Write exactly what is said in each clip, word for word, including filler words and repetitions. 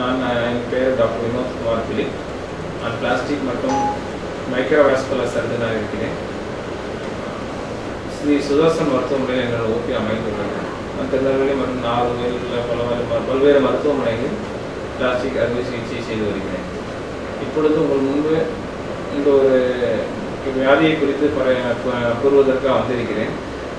நான் என் பேர் டாக்டர் வினோத் குமார் பிலிப். நான் பிளாஸ்டிக் மற்றும் மைக்ரோவாஸ்குலர் சர்ஜனாக இருக்கிறேன். ஸ்ரீ சுதர்சன் மருத்துவமனையில் என்னோட ஓபி அமைந்துள்ளது. நான் திருநெல்வேலி மற்றும் நாகர்கோவில் பல பல்வேறு மருத்துவமனைகளில் பிளாஸ்டிக் அறுவை சிகிச்சை செய்து வருகிறேன். இப்பொழுது உங்கள் முன்பு இந்த ஒரு வியாதியை குறித்து கூறுவதற்காக வந்திருக்கிறேன்.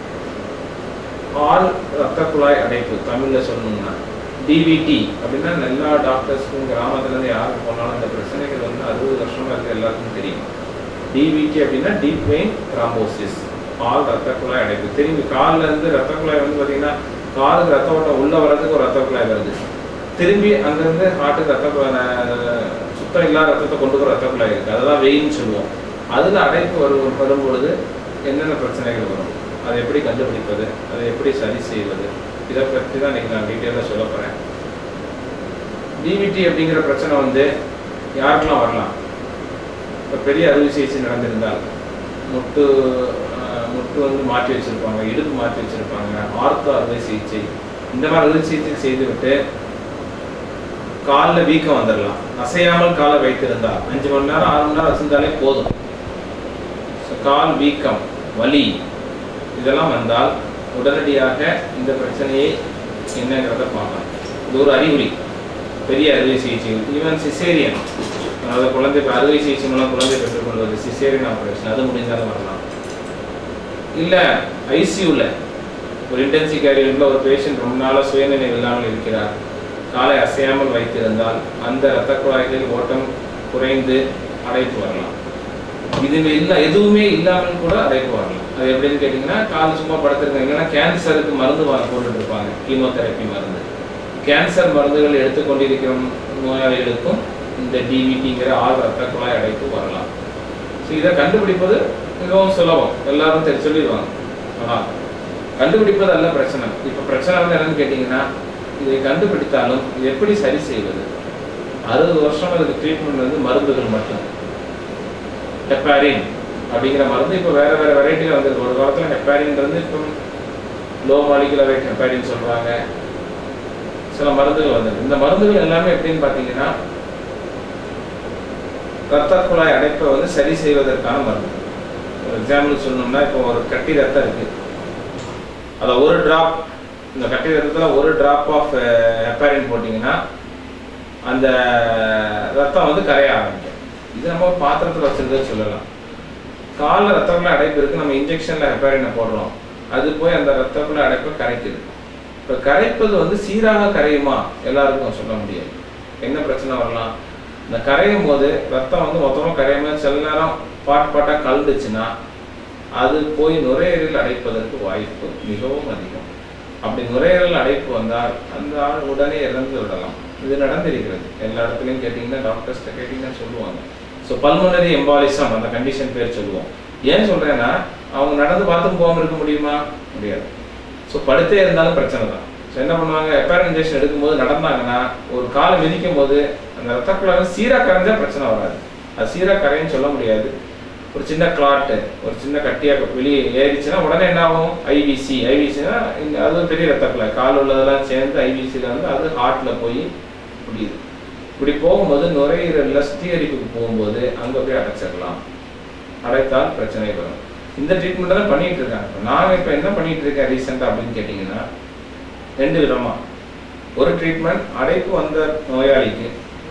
ஆள் ரத்த குழாய் அடைப்பு, தமிழில் சொல்லணும்னா டிவிடி அப்படின்னா எல்லா டாக்டர்ஸ்க்கும் கிராமத்துலேருந்து யாருக்கு போனாலும் இந்த பிரச்சனைகள் வந்து அறுபது வருஷமாக இருக்க எல்லாருக்கும் தெரியும். டிவிடி அப்படின்னா டீப் வெயின் த்ராம்போசிஸ், ஆள் ரத்த குழாய் அடைப்பு. திரும்பி காலில் இருந்து ரத்த குழாய் வந்து பார்த்தீங்கன்னா காலுக்கு ரத்த ஓட்டம் உள்ள வர்றதுக்கு ஒரு ரத்த குழாய் வருது, திரும்பி அங்கேருந்து ஹார்ட்டுக்கு ரத்த குழாய் சுத்தம் இல்லாத ரத்தத்தை கொண்டு போகிற ரத்த குழாய் இருக்குது, அதுதான் வெயின்னு சொல்லுவோம். அதில் அடைப்பு வரும் வரும்பொழுது என்னென்ன பிரச்சனைகள் வரும், அதை எப்படி கண்டுபிடிப்பது, அதை எப்படி சரி செய்வது, இதை பற்றி தான் இன்றைக்கி நான் டீட்டெயிலாக சொல்ல போகிறேன். டிவிடி அப்படிங்கிற பிரச்சனை வந்து யாருக்கெல்லாம் வரலாம்? இப்போ பெரிய அறுவை சிகிச்சை நடந்திருந்தால் முட்டு முட்டு வந்து மாற்றி வச்சுருப்பாங்க, இடுப்பு மாற்றி வச்சுருப்பாங்க, ஆர்த்தோ அறுவை சிகிச்சை, இந்த மாதிரி அறுவை சிகிச்சை செய்துவிட்டு காலில் வீக்கம் வந்துடலாம். அசையாமல் காலை வைத்திருந்தால் அஞ்சு மணி நேரம் ஆறு மணி நேரம் வச்சிருந்தாலே போதும். கால் வீக்கம், வலி இதெல்லாம் வந்தால் உடனடியாக இந்த பிரச்சனையை என்னங்கிறத பார்க்கலாம். இது ஒரு அறிகுறி. பெரிய அறுவை சிகிச்சை, ஈவன் சிசேரியன், அதாவது குழந்தை அறுவை சிகிச்சை மூலம் குழந்தை பெற்றுக்கொள்வது சிசேரியன் ஆப்ரேஷன், அது முடிந்தாலும் வரலாம். இல்லை ஐசியூவில் ஒரு இன்டென்சிவ் கேர் யூனிட்ல ஒரு பேஷண்ட் ரொம்ப நாளாக சுயநிலை இல்லாமல் இருக்கிறார், காலை அசையாமல் வைத்திருந்தால் அந்த இரத்த குழாய்களில் ஓட்டம் குறைந்து அடைப்பு வரலாம். இது இல்லை எதுவுமே இல்லாமல் கூட அடைப்பு வரலாம். அது எப்படின்னு கேட்டிங்கன்னா, கால் சும்மா படுத்துருக்காங்கன்னா கேன்சருக்கு மருந்து போட்டுட்டு இருப்பாங்க, கீமோதெரப்பி மருந்து. கேன்சர் மருந்துகள் எடுத்துக்கொண்டிருக்கிற நோயாளிகளுக்கும் இந்த டிவிடிங்கிற ஆள் ரத்த குழாய் அடைப்பு வரலாம். ஸோ இதை கண்டுபிடிப்பது மிகவும் சுலபம், எல்லாரும் தெரி சொல்லிடுவாங்க. ஆனால் கண்டுபிடிப்பது அல்ல பிரச்சனை. இப்போ பிரச்சனை வந்து என்னன்னு கேட்டிங்கன்னா, இதை கண்டுபிடித்தாலும் இது எப்படி சரி செய்வது? அறுபது வருஷம் அதுக்கு ட்ரீட்மெண்ட் வந்து மருந்துகள் மட்டும். ஹெப்பாரின் அப்படிங்கிற மருந்து இப்போ வேறு வேறு வெரைட்டியில் வந்துருக்கு. ஒரு காலத்தில் ஹெப்பாரின்றது இப்போ லோ மாலிகுலர் வெயிட் ஹெப்பாரின் சொல்கிறாங்க, சில மருந்துகள் வந்தது. இந்த மருந்துகள் எல்லாமே எப்படின்னு பார்த்தீங்கன்னா, ரத்த குழாய் அடைப்பை வந்து சரி செய்வதற்கான மருந்து. ஒரு எக்ஸாம்பிள் சொல்லணும்னா, இப்போ ஒரு கட்டி ரத்தம் இருக்குது, அதில் ஒரு ட்ராப், இந்த கட்டி ரத்தத்தில் ஒரு ட்ராப் ஆஃப் ஹெப்பாரின் போட்டிங்கன்னா அந்த ரத்தம் வந்து கரைய ஆரம்பிக்கும். இது நம்ம பாத்திரத்தில் வச்சுருக்கே சொல்லலாம். காலில் ரத்தக்குள்ள அடைப்பு இருக்குது, நம்ம இன்ஜெக்ஷனில் ஹெப்பாரினை போடுறோம், அது போய் அந்த ரத்தக்குள்ள அடைப்பை கரைக்குது. இப்போ கரைப்பது வந்து சீராக கரையுமா எல்லாருக்கும் சொல்ல முடியாது. என்ன பிரச்சனை வரலாம்? இந்த கரையும் போது ரத்தம் வந்து மொத்தமாக கரையாம சில நேரம் பாட் பாட்டாக கலந்துச்சுன்னா அது போய் நுரையீரல் அடைப்பதற்கு வாய்ப்பு மிகவும் அதிகம். அப்படி நுரையீரல் அடைப்பு வந்தால் அந்த ஆள் உடனே இறந்து விடலாம். இது நடந்திருக்கிறது. எல்லா இடத்துலையும் கேட்டிங்கன்னா, டாக்டர்ஸ்கிட்ட கேட்டிங்கன்னா சொல்லுவாங்க. ஸோ பல்மனரி எம்பாலிசம் அந்த கண்டிஷன் பேர் சொல்லுவோம். ஏன் சொல்கிறேன்னா, அவங்க நடந்து பார்த்தும் போகாமல் இருக்க முடியுமா? முடியாது. ஸோ படுத்தே இருந்தாலும் பிரச்சனை தான். ஸோ என்ன பண்ணுவாங்க, ஹெப்பாரின் இன்ஜெக்ஷன் எடுக்கும்போது நடந்தாங்கன்னா ஒரு காலை மிதிக்கும் போது அந்த ரத்த குழாய் சீராக கரைஞ்சா பிரச்சனை வராது. அது சீராக கரைன்னு சொல்ல முடியாது. ஒரு சின்ன கிளாட்டு, ஒரு சின்ன கட்டியாக வெளியே ஏறிச்சுன்னா உடனே என்ன ஆகும்? ஐவிசி. ஐவிசினா அது பெரிய ரத்த குழாய், கால் உள்ளதெல்லாம் சேர்ந்து ஐவிசியில் வந்து அது ஹார்ட்டில் போய் முடியுது. இப்படி போகும்போது நுரையீரலில் சுத்திகரிப்புக்கு போகும்போது அங்கே போய் அடைச்சிடலாம். அடைத்தால் பிரச்சனை வரும். இந்த ட்ரீட்மெண்ட் தான் பண்ணிட்டு இருக்காங்க. நான் இப்போ என்ன பண்ணிட்டு இருக்கேன் ரீசெண்டாக அப்படின்னு கேட்டிங்கன்னா, ரெண்டு விதமாக. ஒரு ட்ரீட்மெண்ட், அடைப்பு வந்த நோயாளிக்கு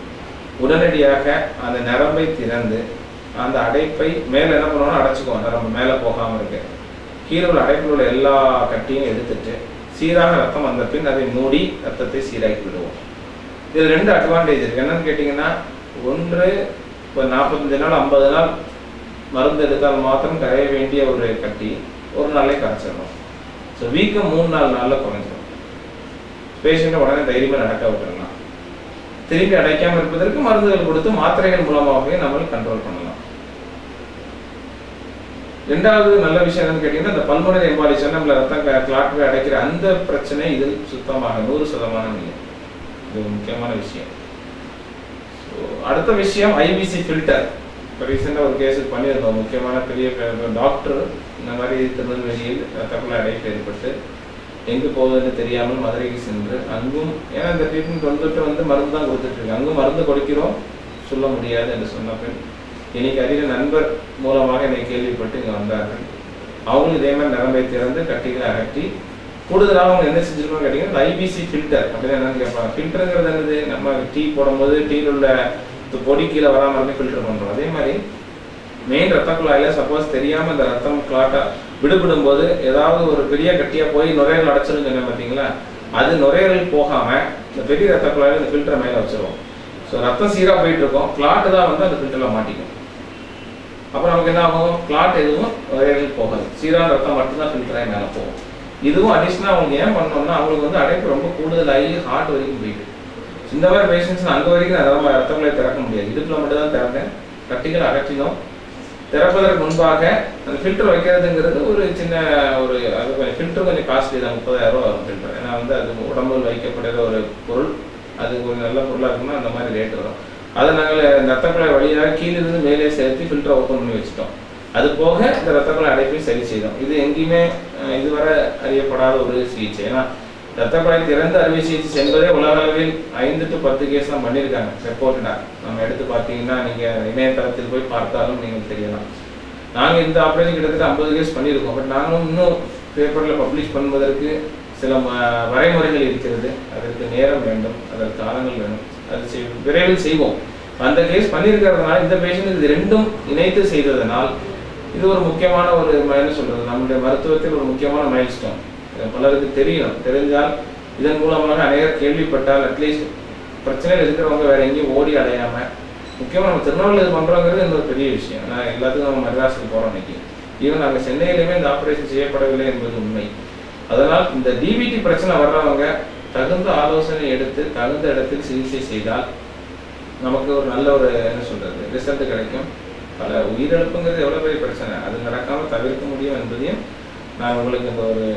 உடனடியாக அந்த நரம்பை திறந்து அந்த அடைப்பை மேலே என்ன பண்ணுவோம்னா அடைச்சிக்குவோம், நரம்பு மேலே போகாமல் இருக்கு. கீழே உள்ள அடைப்பில் உள்ள எல்லா கட்டியும் எடுத்துட்டு சீராக ரத்தம் வந்த பின் அதை மூடி ரத்தத்தை சீராக்கி விடுவோம். இதில் ரெண்டு அட்வான்டேஜ் இருக்குது. என்னன்னு கேட்டிங்கன்னா, ஒன்று இப்போ நாற்பத்தஞ்சு நாள் ஐம்பது நாள் மருந்து எடுத்தால் மாத்திரம் கரைய வேண்டிய ஒரு கட்டி ஒரு நாளே கரைச்சிடணும். ஸோ வீக்கம் மூணு நாலு நாளில் குறைஞ்சிடும். பேஷண்ட்டை உடனே தைரியமாக நடக்க விட்டுடலாம். திரும்பி அடைக்காமல் இருப்பதற்கு மருந்துகள் கொடுத்து மாத்திரைகள் மூலமாகவே நம்ம கண்ட்ரோல் பண்ணலாம். ரெண்டாவது நல்ல விஷயம் என்னன்னு கேட்டீங்கன்னா, இந்த பல்மனரி எம்பாலிசம் நம்மள ரத்தம் கிளாட் அடைக்கிற அந்த பிரச்சனை இதில் சுத்தமாக நூறு சதமானம் இல்லை. இது ஒரு முக்கியமான விஷயம். ஸோ அடுத்த விஷயம் ஐவிசி ஃபில்டர். இப்போ ரீசெண்டாக ஒரு கேஸுக்கு பண்ணியிருந்தோம். முக்கியமான பெரிய டாக்டர் இந்த மாதிரி திருநெல்வேலியில் ரத்த குழாய் அடைப்பு ஏற்பட்டு எங்கே போகுதுன்னு தெரியாமல் மதுரைக்கு சென்று அங்கும், ஏன்னா இந்த ட்ரீட்மெண்ட் வந்துட்டு வந்து மருந்து தான் கொடுத்துட்ருக்கு, அங்கும் மருந்து கொடுக்கிறோம் சொல்ல முடியாது என்று சொன்ன பின் இன்னைக்கு அறிய நண்பர் மூலமாக என்னை கேள்விப்பட்டு இங்கே வந்தார்கள். அவங்களும் இதே மாதிரி நரம்பை திறந்து கட்டிகளை அகற்றி கூடுதலாக அவங்க என்ன செஞ்சிருக்கோம் கேட்டீங்கன்னா ஐபிசி ஃபில்டர் அப்படின்னு என்னன்னு கேட்பாங்க. ஃபில்டருங்கிறது என்னது, நம்ம டீ போடும்போது டீயில் உள்ள பொடி கீழே வராமல் இருந்து ஃபில்டர் பண்ணுறோம். அதே மாதிரி மெயின் ரத்த குழாயில் சப்போஸ் தெரியாமல் இந்த ரத்தம் கிளாட்டாக விடுபடும் போது ஏதாவது ஒரு பெரிய கட்டியாக போய் நுரையீரல் அடைச்சிருன்னு சொன்னேன் பார்த்தீங்களா, அது நுரையீரல் போகாமல் இந்த பெரிய ரத்த குழாயில் இந்த ஃபில்டரை மேலே வச்சிருவோம். ஸோ ரத்தம் சீராக போயிட்டு இருக்கோம், கிளாட்டு தான் வந்து அந்த ஃபில்டரில் மாட்டிக்கும். அப்புறம் நமக்கு என்ன ஆகும், கிளாட் எதுவும் நுரையீரல் போகாது, சீரான ரத்தம் மட்டும்தான் ஃபில்டராக மேலே போகும். இதுவும் அடிஷ்னலாக அவங்க ஏன் பண்ணோம்னா அவங்களுக்கு வந்து அடைப்பு ரொம்ப கூடுதலாகி ஹார்ட் வரைக்கும் போயிட்டு, இந்த மாதிரி பேஷண்ட்ஸ் அங்கே வரைக்கும் அதெல்லாம் ரத்த குழாயை திறக்க முடியாது, இடுப்பில் மட்டும் தான் திறந்தேன். கட்டிகள் அகற்றினோம். திறப்பதற்கு முன்பாக அந்த ஃபில்டர் வைக்கிறதுங்கிறது ஒரு சின்ன ஒரு அது கொஞ்சம் ஃபில்டர் கொஞ்சம் காஸ்ட்லி தான், முப்பதாயிரம் ரூபா வரும் ஃபில்டர். ஏன்னா வந்து அது உடம்பில் வைக்கப்படுற ஒரு பொருள், அது ஒரு நல்ல பொருளாக இருக்குன்னா அந்த மாதிரி ரேட் வரும். அதை நாங்கள் ரத்த குழாய் வழியாக கீழிருந்து மேலே சேர்த்து ஃபில்டரை ஓப்பன் பண்ணி வச்சுட்டோம். அது போக இந்த ரத்த குழாய் அடைப்பையும் சரி செய்தோம். இது எங்கேயுமே இதுவரை அறியப்படாத ஒரு சிகிச்சை. ஏன்னா ரத்த குழாய் திறந்த அறுவை சிகிச்சை என்பதே உலக அளவில் ஐந்து டு பத்து கேஸ் தான் பண்ணியிருக்காங்க ரெப்போர்ட்டா. நம்ம எடுத்து பார்த்தீங்கன்னா நீங்கள் இணையதளத்தில் போய் பார்த்தாலும் நீங்கள் தெரியலாம். நாங்கள் இந்த ஆப்ரேஷன் கிட்டத்தட்ட ஐம்பது கேஸ் பண்ணியிருக்கோம். பட் நாங்களும் இன்னும் பேப்பரில் பப்ளிஷ் பண்ணுவதற்கு சில வரைமுறைகள் இருக்கிறது, அதற்கு நேரம் வேண்டும், அதற்கு காலங்கள் வேணும். அது செய் விரைவில் செய்வோம். அந்த கேஸ் பண்ணியிருக்கிறதுனால இந்த பேஷண்ட் இது ரெண்டும் இணைத்து செய்ததனால் இது ஒரு முக்கியமான ஒரு என்ன சொல்றது, நம்முடைய மருத்துவத்தில் ஒரு முக்கியமான மைல்ஸ்டோன். பலருக்கு தெரியணும், தெரிஞ்சால் இதன் மூலமாக அநேகர் கேள்விப்பட்டால் அட்லீஸ்ட் பிரச்சனைகள் இருக்கிறவங்க வேற எங்கேயும் ஓடி அடையாம, முக்கியமாக நம்ம திருநெல்வேலி இது பண்றோங்கிறது இன்னொரு பெரிய விஷயம். ஏன்னா எல்லாத்துக்கும் நம்ம மெட்ராஸுக்கு போறோம் இன்னைக்கு. ஈவன் நாங்கள் சென்னையிலுமே இந்த ஆப்ரேஷன் செய்யப்படவில்லை என்பது உண்மை. அதனால் இந்த டிபிடி பிரச்சனை வர்றவங்க தகுந்த ஆலோசனை எடுத்து தகுந்த இடத்தில் சிகிச்சை செய்தால் நமக்கு ஒரு நல்ல ஒரு என்ன சொல்றது ரிசல்ட் கிடைக்கும். பல உயிரிழப்புங்கிறது எவ்வளோ பெரிய பிரச்சனை, அது நடக்காமல் தவிர்க்க முடியும் என்பதையும் நான் உங்களுக்கு இந்த ஒரு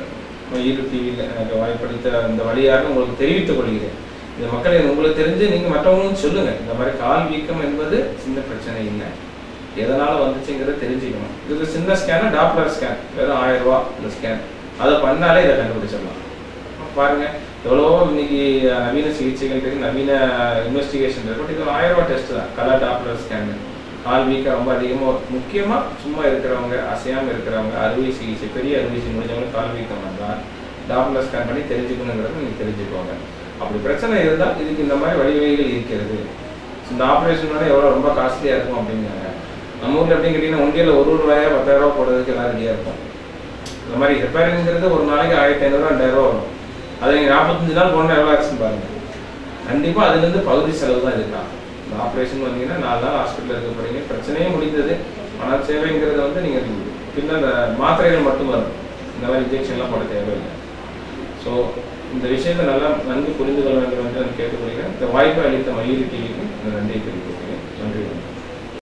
ஈடு டிவியில் எனக்கு வாய்ப்பளித்த இந்த வழியாக உங்களுக்கு தெரிவித்துக் கொள்கிறேன். இந்த மக்களை உங்களுக்கு தெரிஞ்சு நீங்கள் மற்றவங்களும் சொல்லுங்கள். இந்த மாதிரி கால் வீக்கம் என்பது சின்ன பிரச்சனை இல்லை, எதனால் வந்துச்சுங்கிறத தெரிஞ்சுக்கணும். இது சின்ன ஸ்கேனு டாப்லர் ஸ்கேன், வெறும் ஆயிரம் ரூபா இந்த ஸ்கேன், அதை பண்ணாலே இதை கண்டுபிடிச்சிடலாம். பாருங்க எவ்வளவோ இன்னைக்கு நவீன சிகிச்சைகள் இருக்கு, நவீன இன்வெஸ்டிகேஷன் இருக்கு. பட் இது ஒரு ஆயிரம் ரூபா டெஸ்ட் தான், கலர் டாப்லர் ஸ்கேன். கால் வீக்கம் ரொம்ப அதிகமாக முக்கியமாக சும்மா இருக்கிறவங்க, அசையாமல் இருக்கிறவங்க, அறுவை சிகிச்சை பெரிய அறுவை சிகிச்சை முடிஞ்சவங்க கால் வீக்கம் வந்தால் டாப்லர் ஸ்கேன் பண்ணி தெரிஞ்சுக்கணுங்கிறத நீங்கள் தெரிஞ்சுக்கோங்க. அப்படி பிரச்சனை இருந்தால் இதுக்கு இந்த மாதிரி வழிவகைகள் இருக்கிறது. இந்த ஆப்ரேஷனோட எவ்வளோ ரொம்ப காஸ்ட்லியாக இருக்கும் அப்படிங்கிறாங்க. நம்ம ஊரில் எப்படின்னு கேட்டிங்கன்னா ஒன்றியில் ஒரு ரூபாயா பத்தாயிரம் ரூபா போடுறதுக்கு எல்லாம் ரெடியாக இருக்கும். இந்த மாதிரி ரிப்பேரிங்கிறது ஒரு நாளைக்கு ஆயிரத்தி ஐநூறுரூவா ரெண்டாயிரம் ரூபா வரும். அதை நீங்கள் நாற்பத்தஞ்சு நாள் போனால் எவ்வளோ ஆச்சுன்னு பாருங்கள். கண்டிப்பாக அதுலேருந்து பகுதி செலவு தான் இருக்கலாம். இந்த ஆப்ரேஷன் வந்தீங்கன்னா நாலு நாள் ஹாஸ்பிட்டலில் இருக்க போகிறீங்க, பிரச்சனையே முடிந்தது. ஆனால் சேவைங்கிறது வந்து நீங்கள் பின்ன அந்த மாத்திரைகள் மட்டும் வரும், இந்த மாதிரி இன்ஜெக்ஷன்லாம் போட தேவையில்லை. ஸோ இந்த விஷயத்தை நல்லா நன்கு புரிந்து கொள்ள வேண்டும் என்று நான் கேட்டுக்கொள்கிறேன். இந்த வாய்ப்பை அளித்த மயூரி டிவிக்கு நன்றி தெரிவிக்கிறேன். நன்றி.